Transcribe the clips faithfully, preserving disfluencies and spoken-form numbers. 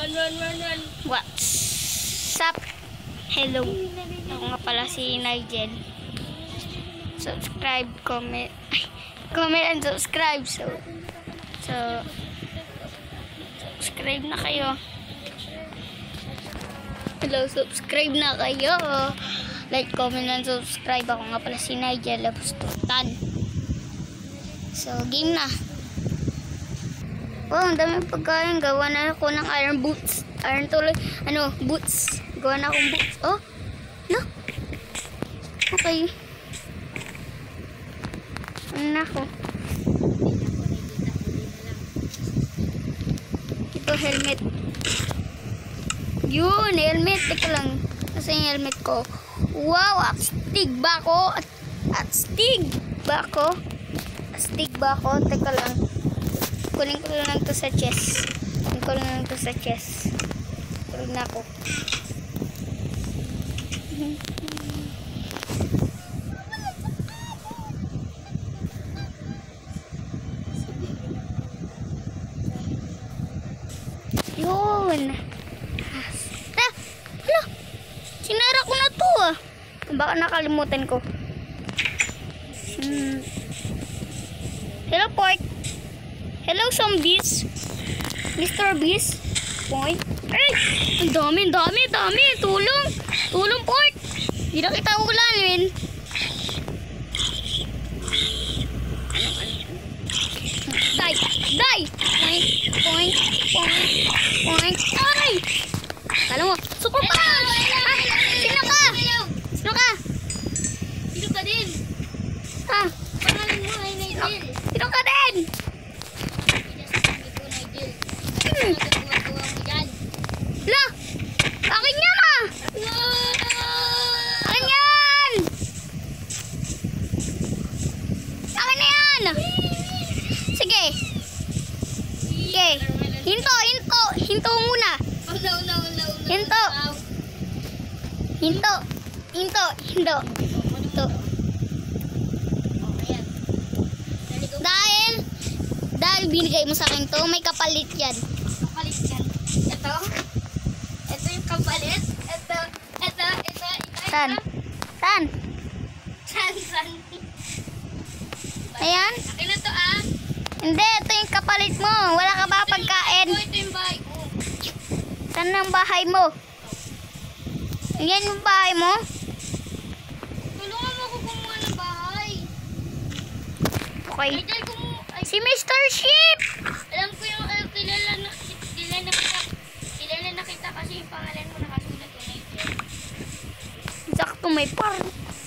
Run, run, run, run. What's up? Hello. Ako nga pala si Nigel. Subscribe, comment. Comment and subscribe. So, so subscribe na kayo. Hello, subscribe na kayo. Like, comment and subscribe. Ako nga pala si Nigel Labustutan. So, game na. Oh, ang daming pagkain. Gawa na ako ng iron boots. Iron tuloy. Ano, boots. Gawa na akong boots. Oh, no. Okay. Ano na ako? Ito, helmet. Yun, helmet. Teka lang. Kasi yung helmet ko. Wow, astig ba ako? Astig ba ako? Astig ba ako? Teka lang. Kunin ko lang to sa chest. Kunin ko lang to sa chest. Kunin na ako. Yun. Ah, hala. Sinara ko na to ah. Baka nakalimutan ko. Hmm. Hello, Pork. Hello, zombies. Mister Beast. Point. Ay! Ang dami, ang dami, ang dami. Tulong. Tulong, Pork. Hindi na kita ulanin. Die! Die! Point, point, point, point. Ay! Kala mo, super punch! Ah, sino ka? Sino ka? Sino ka din? Ah, Pangalan mo ay Nigel. sino ka din? Hmm. La! Akin yan ah! Akin yan! Akin na yan! Sige. Sige. Hinto, hinto. Hinto muna. Oh, no, no, no, no. Hinto. Hinto. Hinto. Hinto. Hinto. Dahil, dahil binigay mo sa akin to, may kapalit yan. Kapalit yan. Ito. Ito yung kapalit. Ito. Ito. Ito. Ito. San? San? San. San. Ayan? Akin na to ah. Hindi, ito yung kapalit mo. Wala ka ba pagkain? Ito, ito yung bahay ko. Saan ang bahay mo? Yan yung bahay mo? Tulungan mo ako kumuha ng bahay. Okay. Nigel, kumuha. Ay, Si Mister Sheep! alam ko yung uh, kilala na kilala na kita. Kilala na kita kasi yung pangalan mo nakasulat yung Nigel. Sakto may par.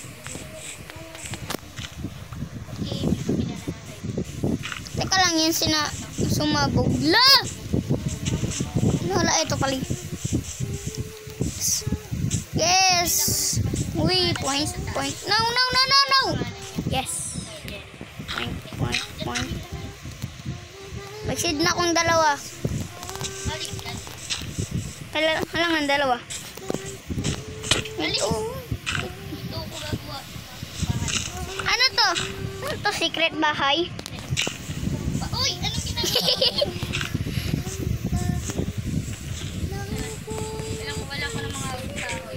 Okay, kilala na tayo. Teka lang yun sina sumabog. La! Wala, ito pala. Yes! Uy, point, point. No, no, no, no, no! Yes. Point, point, point. Mag-seed na akong dalawa. Baliktad. Hala, halangan dalawa. Alis. Ito. Ito ko gagawa. Ano to? Ano to? Secret bahay? Ba- Uy, anong ginagawa? Alam ko, wala ko ng mga kahoy.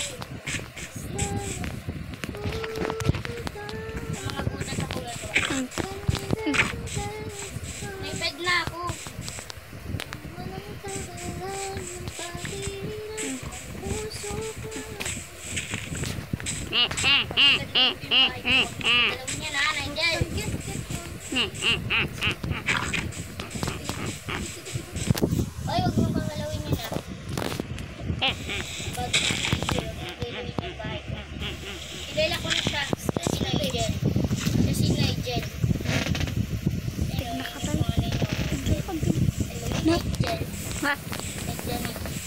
Yung mga butas ako gagawa. May bed na ako. Galawin niya na, Nigel. Ay, wag mo pang galawin niya na. Bag galawin yung bahay ko. Ibela ko na siya. Siya si Nigel. Siya si Nigel. Ayun, yung mga ninyo. Hello, Nigel. Ha? Nigel.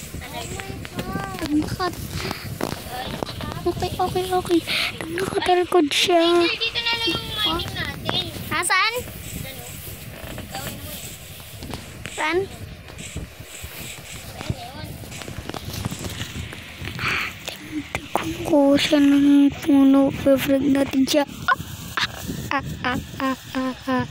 Nakat. Okay, okay, okay. Nakatalkod siya. Nigel, dito na lang yung mining natin. Nasaan? Ano? Gawin mo eh. Saan? Ayun, yun. Kuha siya ng puno. Favorite natin siya. Ah, ah, ah, ah, ah.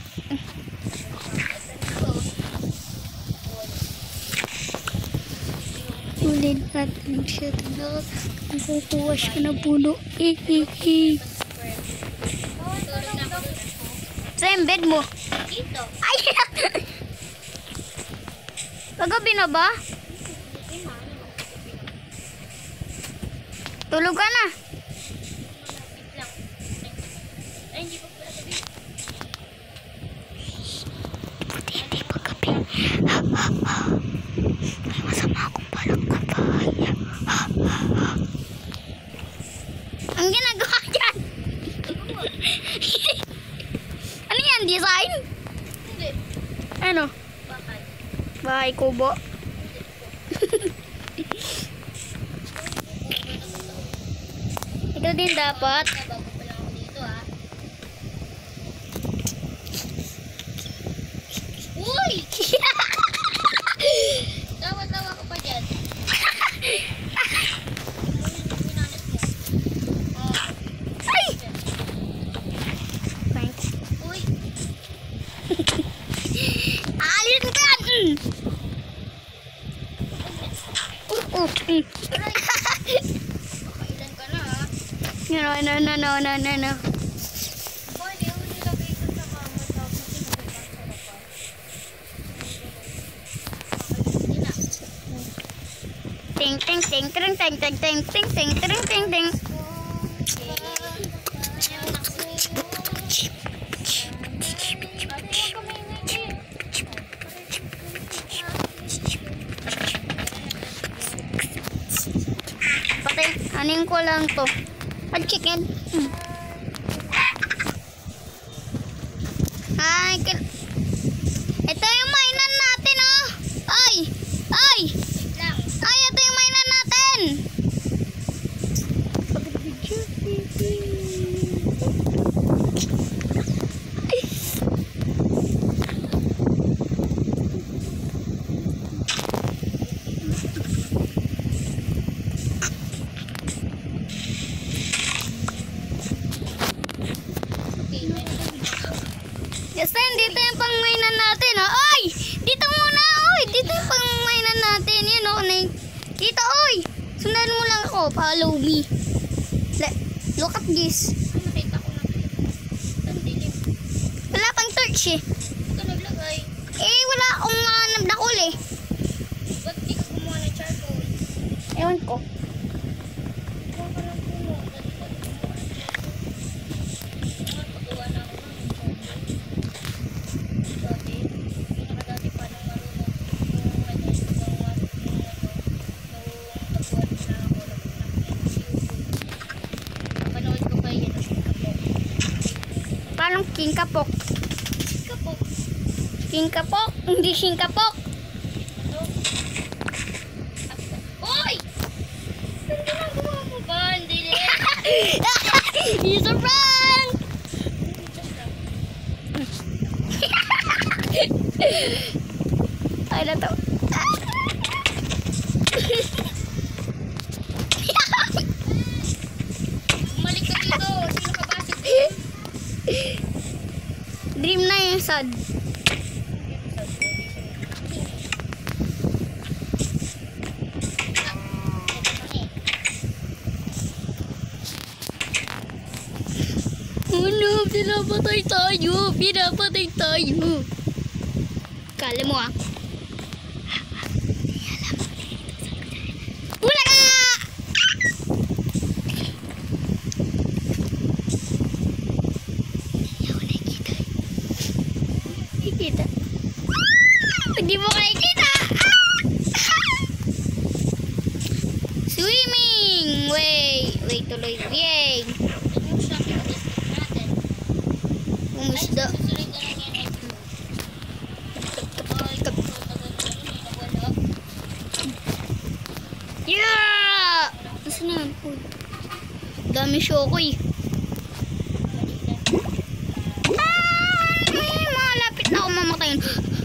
Tanggalin natin siya. Tanggalin. Kukuha siya ng puno. Eh, eh, eh. Tulog na ako dun. Sa yung bed mo. Dito. Ay! Kagabi na ba? Hindi ma, ano mo? Tulog ka na. Wait lang. Ay, hindi pa pala gabi. Hindi pa gabi. Masama akong palang kapay. Ang ginagawa dyan? Ano yan? Design? Hindi. Ano? Bakal. Bahay kubo. Ito din dapat. Bago pa lang ako dito ah. Uy! Tawa-tawa ko pa dyan. Minanit mo. Oh. Ay! Thanks. Uy! Alis ka yan! Mm. Uh, uh, mm. Pakailan ka na ah. No, no, no, no, no, no, no. Boy, di ako nilagay ito sa kama. Tapos sinagay ka sa lapan. Hindi na. Ting, ting, ting, ting, ting, ting, ting, ting, ting, ting, ting, ting. Patay, aning ko lang to. At chicken. Hmm. Ay, kin- ito yung mainan natin, oh. Ay! Ay! Wait lang. Ay, ito yung mainan natin. Okay, meron. Yes, dito yung pang mainan natin, oh. Ay! Dito muna, oy. Dito yung pang mainan natin. Yun, oh. Na- dito, oy. Sundan mo lang ako. Follow me. Le- Look at this. Ay, nakita ko na. Ang dilim. Wala pang torch eh. Ito naglagay. Eh, wala akong uh, nabdakol eh. Ba't di ka kumuha ng charcoal? Ewan ko. Kumuha ka ng puno. Dati ka kumuha ng charcoal. Nga, pagawa na ako ng charcoal. Dati, pinakadati pa nung marunong. Nung nag-end ng mga nung ano, nung nagbuhat na ako, nag-YouTube. Napanood ko pa yun. Parang king kapok. Kapok. King kapok? Hindi king kapok. Ano? Hoy! Ano ginagawa mo ba? Hindi rin. It's a prank! Ay, na to. Bumalik ka dito. Sino ka ba? Si Dream na yung sad. Oh no, pinapatay tayo. Pinapatay tayo. Kala mo ah. Wala ka! Ayaw nakikita. Nakikita. Hindi mo nakikita. Swimming! Wait. Wait tuloy. Yay! Yung shock yung district natin. Umusda. Ay, susunod na lang yan. Ay, tagal na yun. Nawala. Yeah! Nasaan na yan? Uy. Dami shokoy. Ay, malapit na ako mamatayin.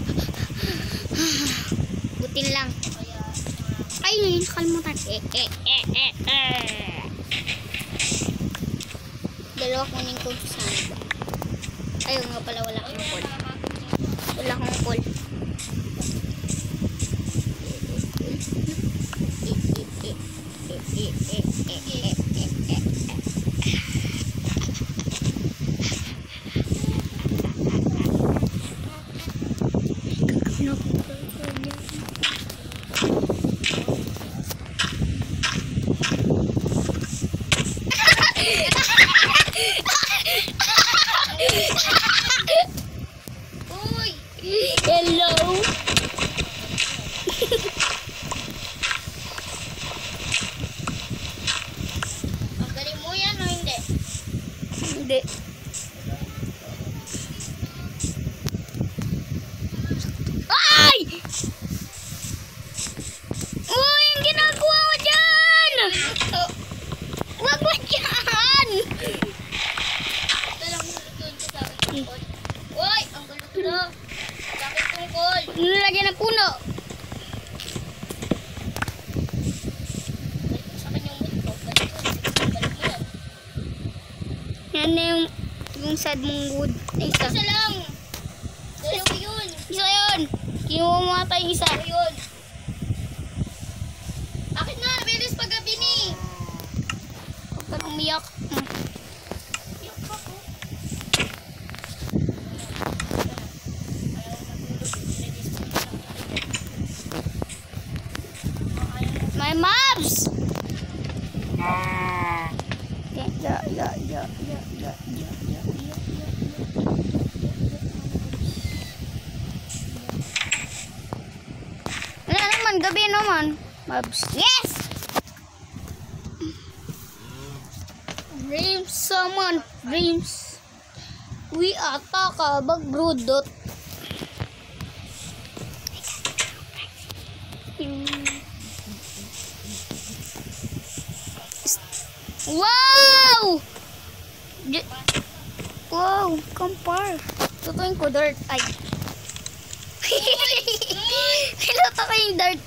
Butin lang. Ay, nakalimutan. Eh, eh, eh, eh, eh. Dalawa kunin ko sa ano. Ayun nga pala, wala akong call. Wala akong call. Uy! Hello. Ang galing mo yan o hindi? Hindi. Ay! Uy, ang ginagawa mo dyan! Ito. Wag mo dyan! Ito lang nilulutuin ko sa akin tungkol. Uy! Ang gulo-gulo. Sa akin tungkol. Nilagyan ng puno. Balik mo sa akin yung mood ko. Balik mo. Balik mo yan. Yan na yung, yung sad mong wood. Na isa. Isa lang. Dalawa yun. Isa yun. Kinuha mo ata yung isa. Dalawa yun. Akin na. Bilis paggabi ni. Huwag ka nang umiyak. Hmm. Iyak pa ko. My mobs! Ya, ya, ya, ya, ya, ya, ya, ya, ya. Wala naman, gabi naman. Mobs. Yes! Dreams, summon, dreams. We attack a bagbrudot. Wow! J wow, kampar. Tutuin ko dirt. Ay. Piloto ko yung dirt.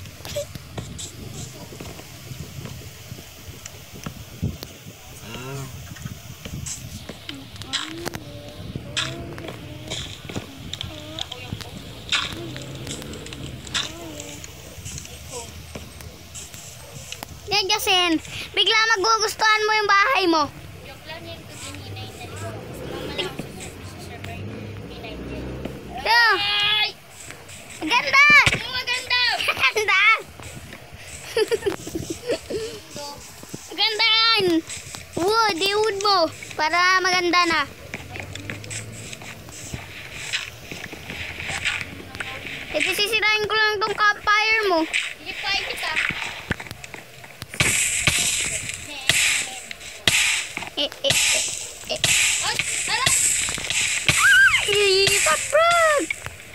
Yan, Jasen. Bigla magugustuhan mo yung bahay mo. Joke lang yan kasi ninay na ito. Sumama lang ako sa server. Ninay din. Yeah. Ay! Maganda! Ang maganda! Maganda! So, Maganda yan! Wood, i-wood mo. Para maganda na. Ito sisirain ko lang tong campfire mo. hindi pa kita. Eh, eh, eh, eh. Ay! Tara! Ay, saprag!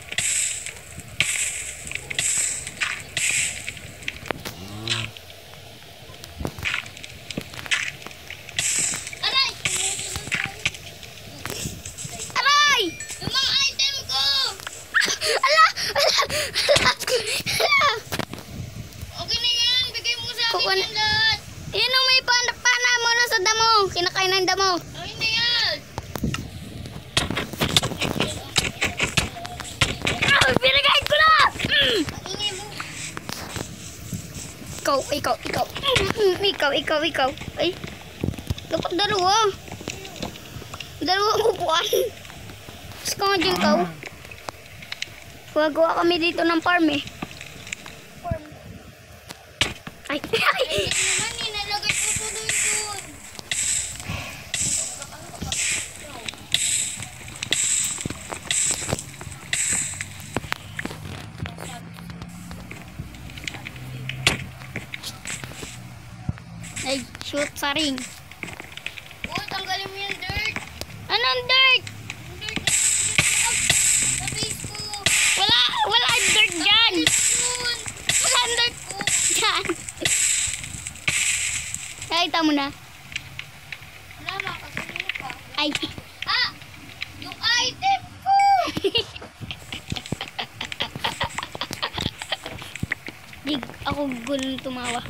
Aray! Aray! Yung mga item ko! Ala! Ala! Ala! Ala! Okay na yan! Bigay mo sa akin Kukuha- yung lahat! Yan ang may pan pana mo na sa damo. Kinakain ng damo. Okay na yan! Ah, binigay ko na! Mm. Ingay mo! Ikaw, ikaw, ikaw. Mm, ikaw, ikaw, ikaw. Ay, dapat dalawa. Dalawa ang upuan. Mas ka nga dyan, ikaw. Gagawa kami dito ng farm eh. Ay, ay. Hindi naman eh! Nalagay ko tuloy dun! Ay, shoot sa ring. Oh, tanggalin mo yung dirt! Anong dirt? Yung dirt na yung sa base ko! Wala, wala dirt dyan. Yun! Wala dirt dyan. Nakita mo na. Wala, makakasunod pa. Ay. Ah! Yung item ko! Di ako gulo tumawa.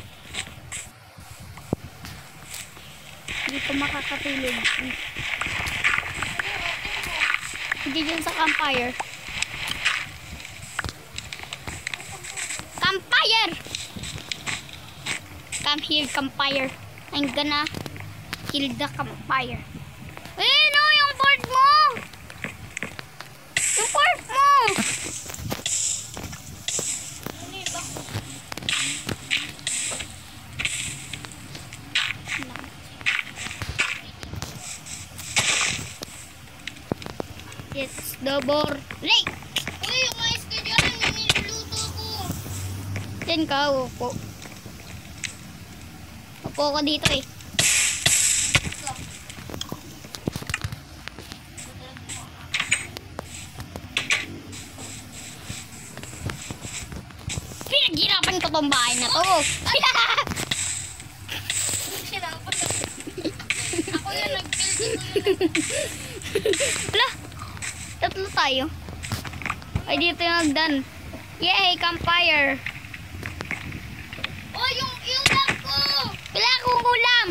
Hindi ko makakatulog. Hindi dyan sa campfire. Campfire! come here, campfire. I'm gonna kill the campfire. Eh, no, yung fort mo! Yung fort mo! It's the board. Lake! Uy, umayos ka dyan. May niluluto ko. Diyan ka, upo. Upo ko dito eh. Pinaghirapan ko tong bahay na to. Ako yung nag-build. Wala. Tatlo tayo. Ay, dito yung hagdan. Yay, campfire. Oh, yung ulam ko. Wala akong ulam.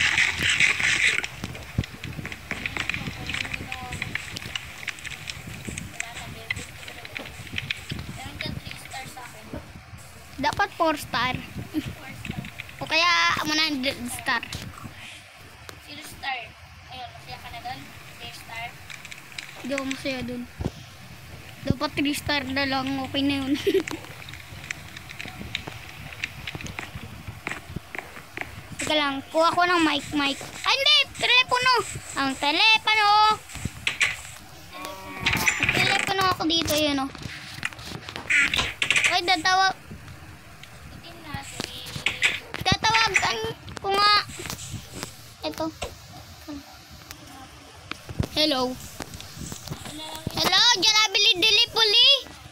Meron ka three stars sa akin. Dapat four star. four stars. O kaya one hundred star. Zero star. Ayun, masaya ka na doon. Zero star. Hindi ako masaya dun. Dapat three star na lang. Okay na yun. Teka lang. Kuha ko ng mic mic. Ay, hindi! Telepono! Ang telepono! Ang telepono ako dito. Yun o. Ay, datawag. Itim na. Sige. Tatawagan ko nga. Ito. Hello. Hello, Jarabili Dili Puli.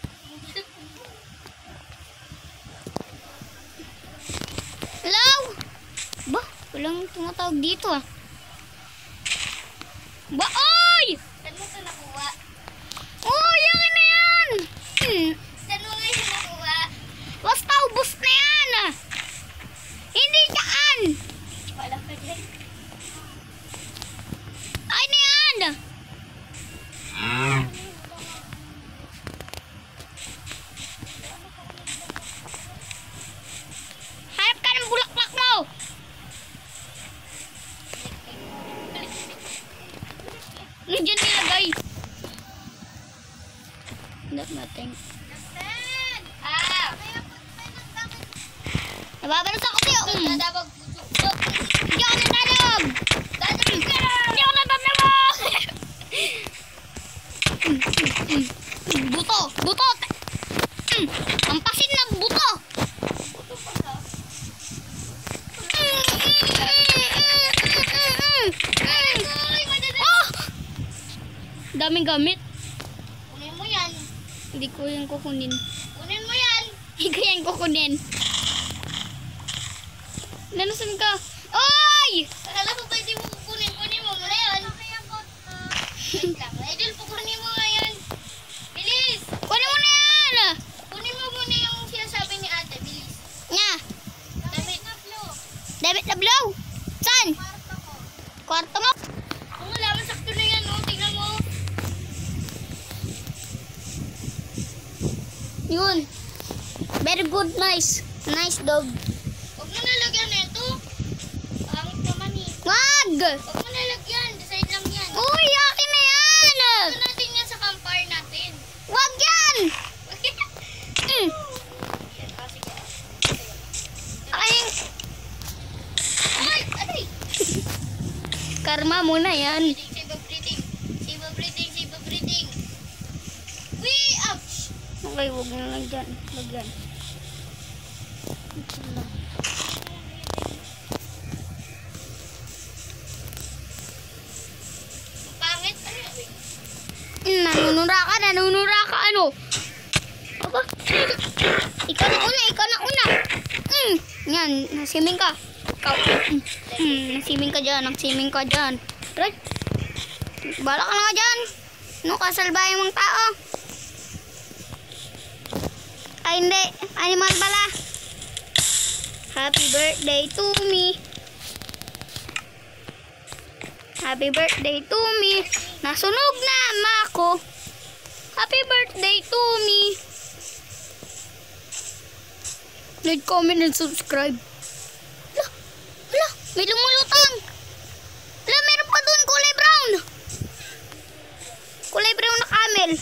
Hello? Ba, walang tumatawag dito ah. Ba, oy! Saan mo ito nakuha? Oh, yan na yan! Hmm. Saan mo nga yung nakuha? Basta ubos na yan ah. Hindi saan. Wala ka dyan. Ay na yan. Hanap ka ng bulaklak mo. Nandiyan nilagay. Not nothing. Nasaan? Ah! Nababalas ako sa'yo. Mm. Dadabag puso. Hindi ako natanong. Dadabag ka! Hindi ako natanong. Mm, mm, mm. Buto. Buto. Mm. Ampasin na buto. Puto pa ka. Mm, mm, mm, mm, mm, mm. Uy, madadala. Oh! Daming gamit. Kunin mo yan. Hindi ko yan kukunin. Kunin mo yan. Hindi ko yan kukunin. Nanusan ka? Oy! Akala ko pwede mo kukunin. Kunin mo muna yan. Wait lang. Idol, kukunin mo nga yan. Bilis! Kunin mo na yan! Kunin mo muna yung sinasabi ni ate. Bilis. Nga! Damit na flow. David na blow! Saan? Kwarto ko. Kwarto mo? Kung wala, masakto na yan. Oh. Tingnan mo. Yun. Very good, nice. Nice dog. Huwag mo nalagyan nito. Pangit naman eh. Wag! Huwag mo nalagyan. Decide lang yan. Uy, akin na yan! Ito natin yan sa campfire natin. Wag yan! Mm. Yan, kasi ka. Ay, Ay! Aray! karma muna yan. Save of breathing. Save of breathing. Save of breathing. Wee! Ouch! Okay, wag na lang dyan. Wag yan. Ito lang. Pangit. Ano yun? Mm, nanunura ka, nanunura ka, ano? Aba? Ikaw na una, ikaw na una. Mm, yan, nasiming ka. Ikaw. Mm, mm, nasiming ka dyan, nasiming ka dyan. Right? Bala ka na nga dyan. Ano kasalbahe mong tao? Ay, hindi. Animal pala. Happy birthday to me. Happy birthday to me. Nasunog na ama ako. Happy birthday to me. Like, comment, and subscribe. May lumulutang. Wala, meron pa dun. Kulay brown. Kulay brown na camel.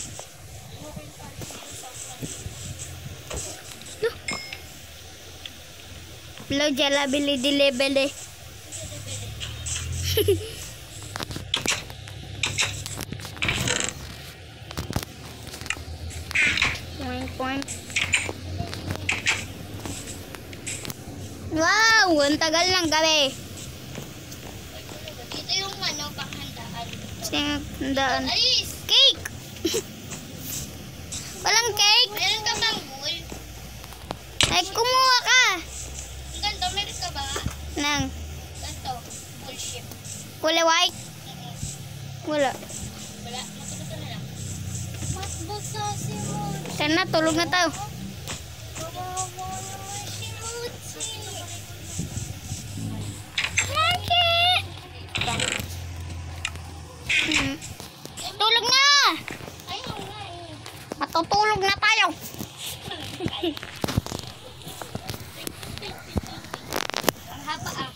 Wala, jala bili di level eh. Point, point. Wow, ang tagal ng gabi. Ito yung ano, panghandaan. Sindaan. Alis! Cake! Walang cake? Meron ka bang bowl? Ay, kumuha ka. Ang ganito, meron ka ba? Nang Ganito, bowl shape. kulay white? Wala. Wala, matulog ka na lang. Mas basa si Mochi. Sana na, tulog na tayo. Kawawa naman si Mochi. Hmm. Tulog na! Ayaw nga eh. Matutulog na tayo. Ang haba ah.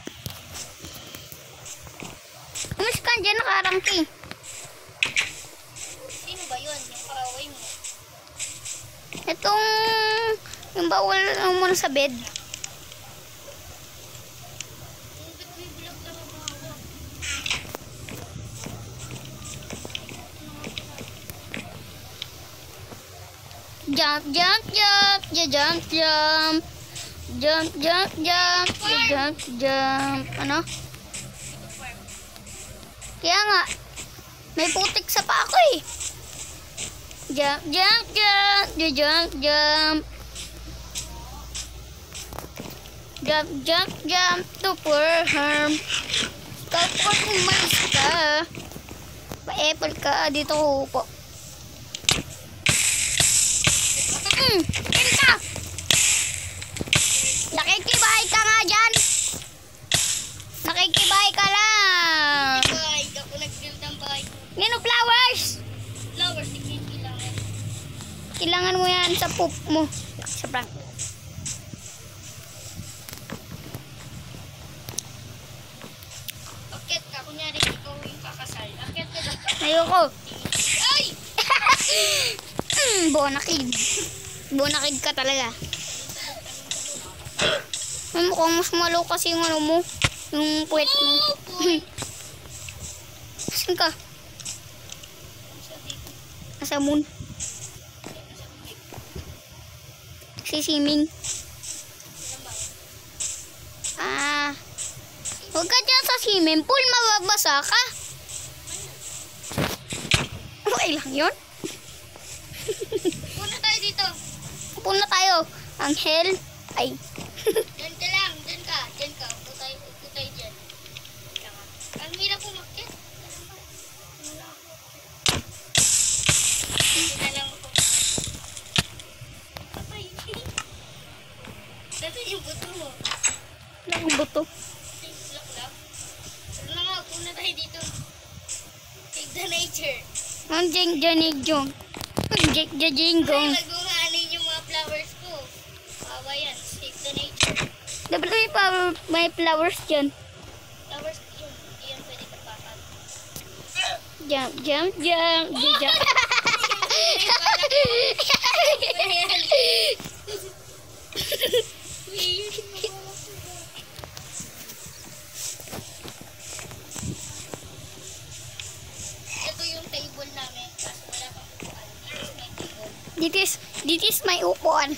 Umis ka dyan, nakarangki. Sino ba yun? Yung kaaway mo. Itong, yung bawal mo sa bed. Yung ba't may bulak na mabawa? Jump, jump, jump, ja, jump, jump. Jump, jump, jump, ja, jump, jump. Ano? Kaya nga, may putik sa paa ko eh. Jump, jump, jump, ja, jump, jump. Jump, jump, jump to perform. Kapag umalis ka, pa-apple ka, dito ko upo. Mm, yan ka! Nakikibahay ka nga dyan! Nakikibahay ka lang! Bye! Ako nag-build ng bye. Nino flowers! Flowers, tigil lang. Kailangan mo yan sa poop mo. Sa prank. Akit ka, kunyari ikaw yung kakasal. Akit ka dito. Ayoko. Ay! Mm, bonakid. Bonakid ka talaga. Ay, mukhang mas malo kasi yung ano mo. Yung puwet mo. Saan ka? Nasa moon. Sisiming. Ah. Huwag ka dyan sa swimming pool. Mababasa ka. Okay lang yun. Puna tayo dito. Upo na tayo. Angel. Ay. Diyan ka lang. Diyan ka. Diyan ka. Upo tayo. Upo tayo dyan. Ang hirap umakyat. Hindi na lang ako. Papay. Dito yung buto mo. Wala akong buto. Look lang. Tara na nga. Upo na tayo dito. Take the nature. Ang jeng janig jong. Jeng jeng Ay, jong. nag-umanin yung mga flowers ko. Kawa yan. Save the nature. Dapat may, pa, may flowers dyan. Flowers yun. Hindi yan pwede tapakan. Jump, jump, jump. Jump, jump. Ito yung table namin. Kaso wala pang upuan. Here's my table. This is, this is my upuan.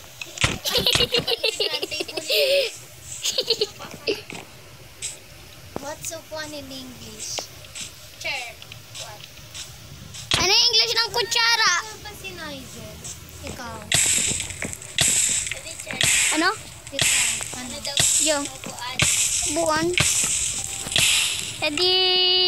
What's so fun in English? Chair. What? Ano yung English ng kutsara? Ano ba si Nigel? Ikaw. Pwede chair. Ano? Ikaw. Ano daw? Yung Upuan. buwan. Edi.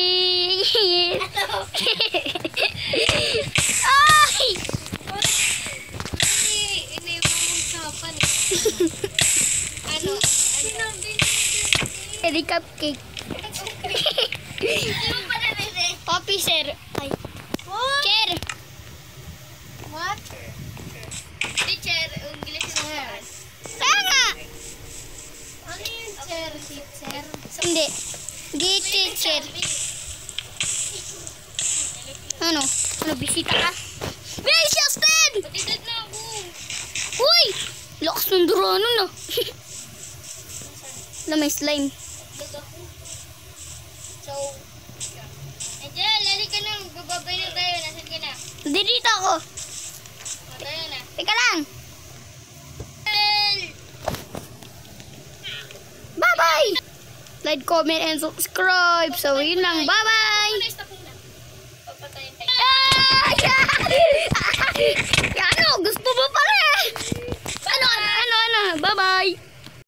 Ay! Hindi. Iniwan mong usapan. Ano? Sinabi Edi cupcake. Hindi mo pa narinig. Officer. Ay. What? Chair. What? Teacher, English na upuan. Kaya nga. Ano yung chair, teacher? Hindi. Gate teacher. Ano? Ano, bisita ka? Hey, Justin! Patitid na ako. Uy! Lakas ng durano na. Wala, may slime. Lag ako. So, Angel, lali ka na. Bababay na tayo. Nasaan ka na? Hindi dito ako. O, tayo na. Teka lang. Angel! Bye-bye! Like, comment, and subscribe. So, yun lang. Bye-bye! Ano, stop muna. Papatayin tayo. Ay! Ano? Gusto mo pala? Ano? Ano? Ano? Bye-bye!